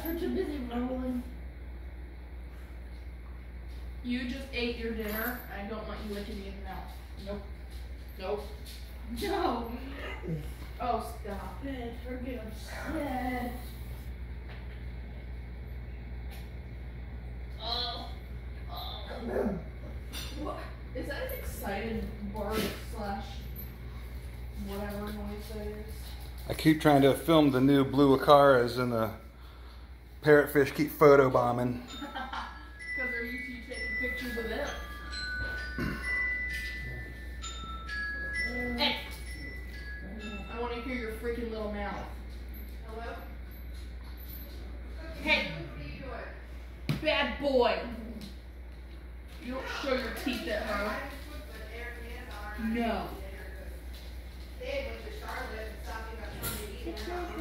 We're too busy rolling. You just ate your dinner. I don't want you licking me in the mouth. Nope. Nope. No. Oh, stop it. We're getting upset. Oh. Oh. What? Is that an excited bark slash whatever noise that is? I keep trying to film the new blue Acaras and the parrotfish keep photobombing. Because they're used to you taking pictures of them. Hey! I want to hear your freaking little mouth. Hello? Hey! Bad boy! You don't show your teeth at her. No.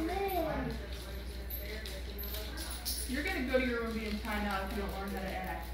You're gonna go to your room being timed out if you don't learn how to act.